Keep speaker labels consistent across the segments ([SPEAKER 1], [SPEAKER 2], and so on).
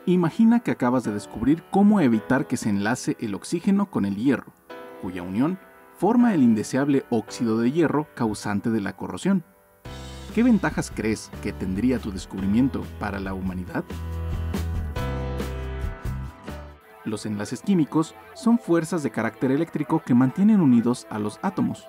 [SPEAKER 1] Imagina que acabas de descubrir cómo evitar que se enlace el oxígeno con el hierro, cuya unión forma el indeseable óxido de hierro causante de la corrosión. ¿Qué ventajas crees que tendría tu descubrimiento para la humanidad? Los enlaces químicos son fuerzas de carácter eléctrico que mantienen unidos a los átomos.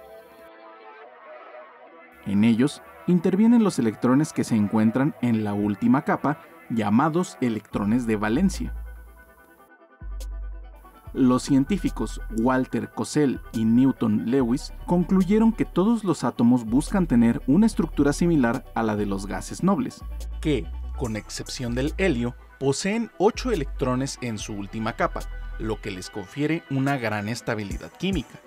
[SPEAKER 1] En ellos intervienen los electrones que se encuentran en la última capa, llamados electrones de valencia. Los científicos Walter Kossel y Newton Lewis concluyeron que todos los átomos buscan tener una estructura similar a la de los gases nobles, que, con excepción del helio, poseen 8 electrones en su última capa, lo que les confiere una gran estabilidad química.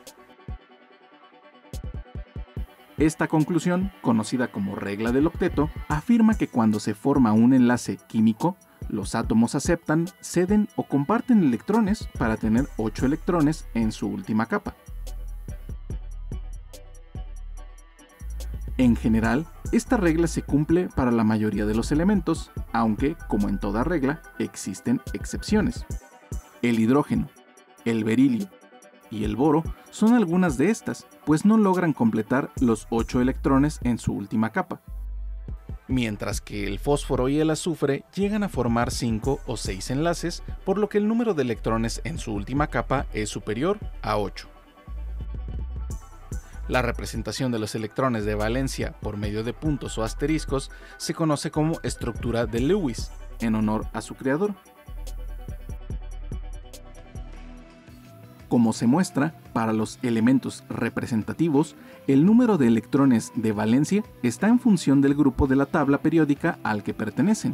[SPEAKER 1] Esta conclusión, conocida como regla del octeto, afirma que cuando se forma un enlace químico, los átomos aceptan, ceden o comparten electrones para tener 8 electrones en su última capa. En general, esta regla se cumple para la mayoría de los elementos, aunque, como en toda regla, existen excepciones. El hidrógeno, el berilio y el boro son algunas de estas, pues no logran completar los 8 electrones en su última capa, mientras que el fósforo y el azufre llegan a formar 5 o 6 enlaces, por lo que el número de electrones en su última capa es superior a 8. La representación de los electrones de valencia por medio de puntos o asteriscos se conoce como estructura de Lewis, en honor a su creador. Como se muestra, para los elementos representativos, el número de electrones de valencia está en función del grupo de la tabla periódica al que pertenecen.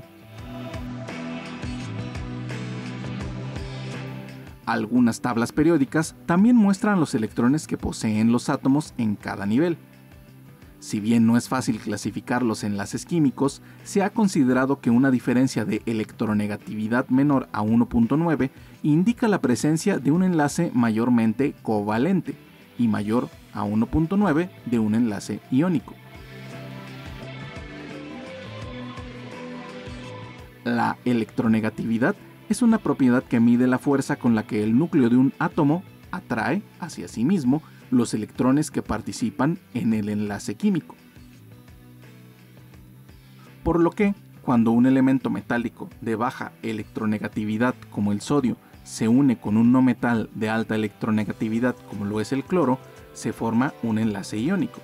[SPEAKER 1] Algunas tablas periódicas también muestran los electrones que poseen los átomos en cada nivel. Si bien no es fácil clasificar los enlaces químicos, se ha considerado que una diferencia de electronegatividad menor a 1.9 indica la presencia de un enlace mayormente covalente y mayor a 1.9 de un enlace iónico. La electronegatividad es una propiedad que mide la fuerza con la que el núcleo de un átomo atrae hacia sí mismo los electrones que participan en el enlace químico. Por lo que, cuando un elemento metálico de baja electronegatividad como el sodio se une con un no metal de alta electronegatividad como lo es el cloro, se forma un enlace iónico.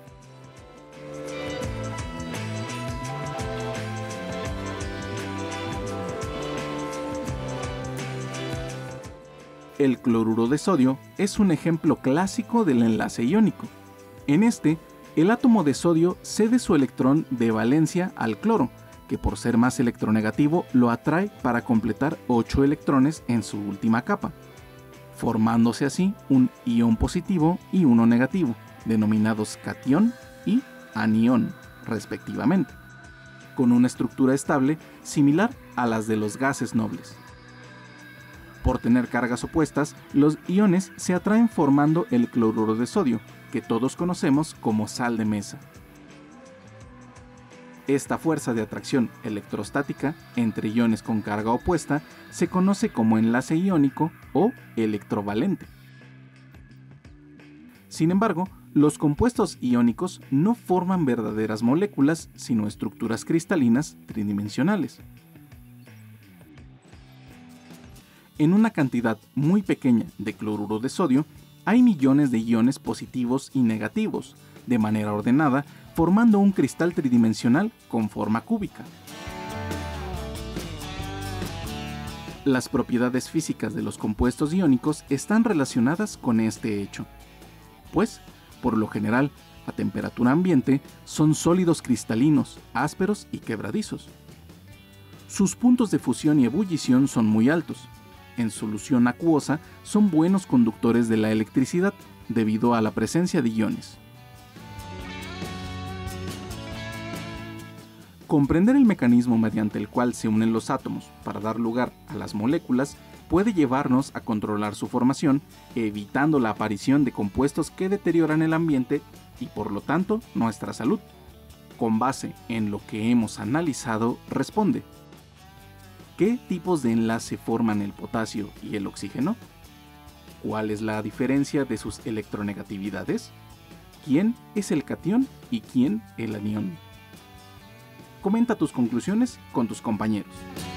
[SPEAKER 1] El cloruro de sodio es un ejemplo clásico del enlace iónico. En este, el átomo de sodio cede su electrón de valencia al cloro, que por ser más electronegativo lo atrae para completar 8 electrones en su última capa, formándose así un ion positivo y uno negativo, denominados catión y anión, respectivamente, con una estructura estable similar a las de los gases nobles. Por tener cargas opuestas, los iones se atraen formando el cloruro de sodio, que todos conocemos como sal de mesa. Esta fuerza de atracción electrostática entre iones con carga opuesta se conoce como enlace iónico o electrovalente. Sin embargo, los compuestos iónicos no forman verdaderas moléculas, sino estructuras cristalinas tridimensionales. En una cantidad muy pequeña de cloruro de sodio, hay millones de iones positivos y negativos, de manera ordenada, formando un cristal tridimensional con forma cúbica. Las propiedades físicas de los compuestos iónicos están relacionadas con este hecho, pues, por lo general, a temperatura ambiente, son sólidos cristalinos, ásperos y quebradizos. Sus puntos de fusión y ebullición son muy altos. En solución acuosa son buenos conductores de la electricidad debido a la presencia de iones. Comprender el mecanismo mediante el cual se unen los átomos para dar lugar a las moléculas puede llevarnos a controlar su formación, evitando la aparición de compuestos que deterioran el ambiente y por lo tanto nuestra salud. Con base en lo que hemos analizado, responde: ¿Qué tipos de enlace forman el potasio y el oxígeno? ¿Cuál es la diferencia de sus electronegatividades? ¿Quién es el catión y quién el anión? Comenta tus conclusiones con tus compañeros.